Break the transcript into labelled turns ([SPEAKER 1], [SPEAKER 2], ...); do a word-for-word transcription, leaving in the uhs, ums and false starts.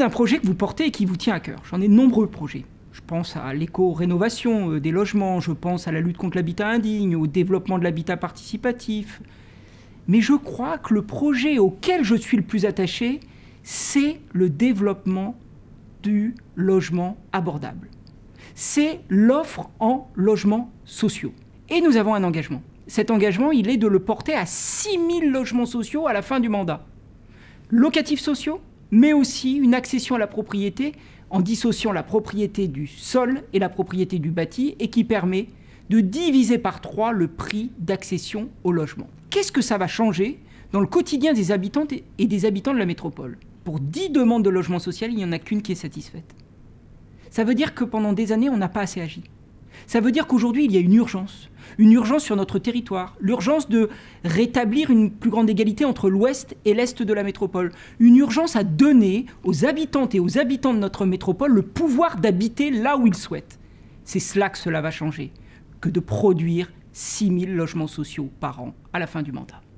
[SPEAKER 1] d'un projet que vous portez et qui vous tient à cœur. J'en ai de nombreux projets. Je pense à l'éco-rénovation euh, des logements, je pense à la lutte contre l'habitat indigne, au développement de l'habitat participatif. Mais je crois que le projet auquel je suis le plus attaché, c'est le développement du logement abordable. C'est l'offre en logements sociaux. Et nous avons un engagement. Cet engagement, il est de le porter à six mille logements sociaux à la fin du mandat. Locatifs sociaux, mais aussi une accession à la propriété en dissociant la propriété du sol et la propriété du bâti et qui permet de diviser par trois le prix d'accession au logement. Qu'est-ce que ça va changer dans le quotidien des habitantes et des habitants de la métropole? Pour dix demandes de logement social, il n'y en a qu'une qui est satisfaite. Ça veut dire que pendant des années, on n'a pas assez agi. Ça veut dire qu'aujourd'hui, il y a une urgence. Une urgence sur notre territoire. L'urgence de rétablir une plus grande égalité entre l'ouest et l'est de la métropole. Une urgence à donner aux habitantes et aux habitants de notre métropole le pouvoir d'habiter là où ils souhaitent. C'est cela que cela va changer, que de produire six mille logements sociaux par an à la fin du mandat.